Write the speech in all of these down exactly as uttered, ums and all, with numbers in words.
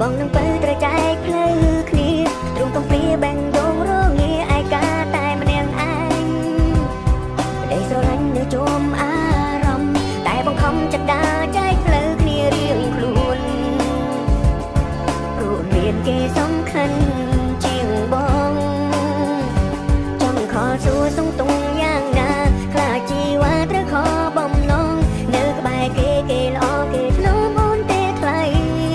បងនឹងពើត្រូវចែកផ្លូវគ្នាទ្រង់កំព្រាបែងដងរងាឯកាតែម្នាក់ឯងប្តីស្រឡាញ់នៅជុំអារម្មណ៍តែបង្ខំចិត្តដើរចែកផ្លូវគ្នារៀងខ្លួនព្រោះមានគេសំខាន់ជាងបងចង់ខលសួរសងទុំយ៉ាងណាខ្លាចជីវ៉ាត្រូវខបំណងនៅក្បែរគេគេល្អគេធ្នមអូនទេថ្លៃ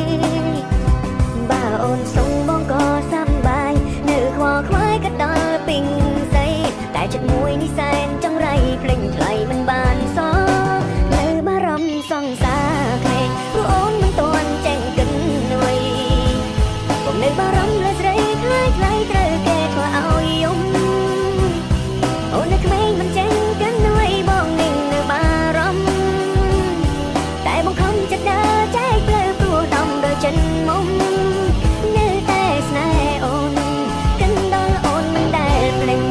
បើអូនសុំបងក៏សប្បាយនៅខ្វល់ខ្វាយក៏ដល់ពេញស្អីតែចិត្តមួយនេះសែនចង្រៃភ្លេចថ្លៃមិនបានសោះនៅបារម្ភសង្សារក្មេងព្រោះអូនមិនទាន់ចេញគិតអ្វីបងនៅបារម្ភលើស្រីខ្លាយខ្លាយត្រូវគេធ្វើឲ្យយំអូននៅក្មេងមិនចេញគិតអ្វីបងនឹងនៅបារម្ភតែបងខំចិត្តដើរចែកផ្លូវព្រោះដំដោយចិត្តមុំនៅតែស្នេហ៍អូនកិនដល់អូនមិនដែលភ្លេច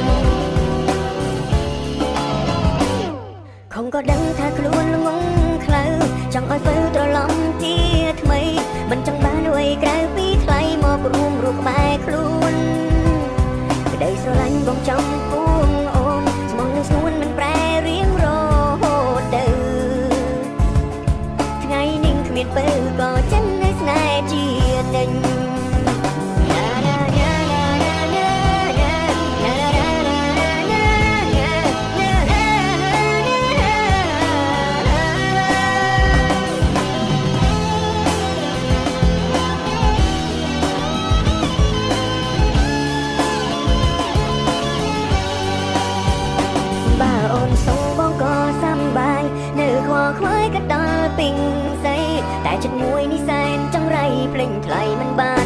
ខំក៏ដឹងថាខ្លួនល្ងងខ្លៅចង់ឲ្យពៅត្រឡប់ជាថ្មីមិនចង់បានអ្វីក្រៅពីថ្លៃមករួមរੂក្បែរខ្លួនក្តីស្រឡាញ់បងចំពួងអូនស្មងនឹងស្នួនមិនប្រែរៀងរហូតទៅថ្ងៃនេះគ្មានពៅក៏ចឹងឲ្យស្នេហ៍ជានិញអូនសុំបងក៏សប្បាយនៅខ្វល់ខ្វាយក៏ដល់ពេញស្អីតែចិត្តមួយនេះសែនចង្រៃភ្លេចថ្លៃមិនបាន